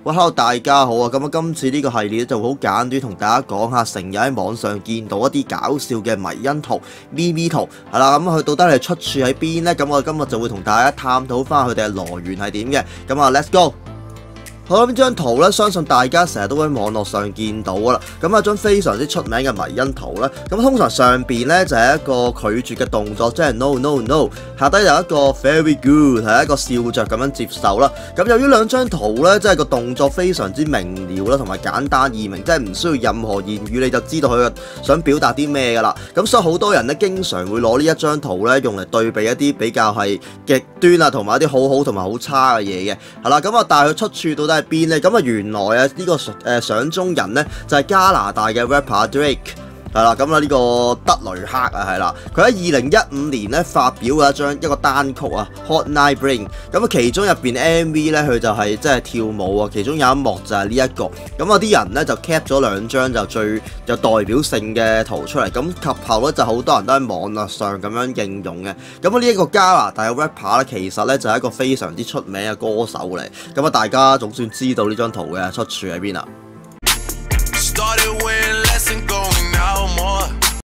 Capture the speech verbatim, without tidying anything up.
喂 ，hello 大家好啊！咁啊，今次呢個系列就好簡短同大家講下，成日喺網上見到一啲搞笑嘅迷因圖、meme 圖，係啦，咁佢到底係出處喺邊呢？咁我今日就會同大家探討翻佢哋嘅來源係點嘅。咁啊 ，let's go！ 好啦，呢張圖咧，相信大家成日都喺網絡上見到噶啦。咁係一張非常之出名嘅迷因圖啦。咁通常上邊咧就係一個拒絕嘅動作，即係 no no no。下低有一個 very good， 係一個笑着咁樣接受啦。咁由於兩張圖咧，即係個動作非常之明瞭啦，同埋簡單易明，即係唔需要任何言語你就知道佢想表達啲咩噶啦。咁所以好多人咧，經常會攞呢一張圖咧，用嚟對比一啲比較係極端啊，同埋一啲好好同埋好差嘅嘢嘅。係啦，咁啊，但係佢出處到底喺邊呢？咁啊，原來啊呢個誒相中人呢，就係加拿大嘅 rapper Drake。係啦，咁啊呢個德雷克啊，係啦，佢喺二零一五年咧發表嘅一張一個單曲啊，Hot Night Bling。咁啊，其中入邊 M V 咧，佢就係即係跳舞啊，其中有一幕就係呢一個。咁啊，啲人咧就 cap 咗兩張就最有代表性嘅圖出嚟。咁及後咧就好多人都喺網絡上咁樣應用嘅。咁啊，呢一個加拿大嘅 rapper 咧，其實咧就係一個非常之出名嘅歌手嚟。咁啊，大家總算知道呢張圖嘅出處喺邊啦。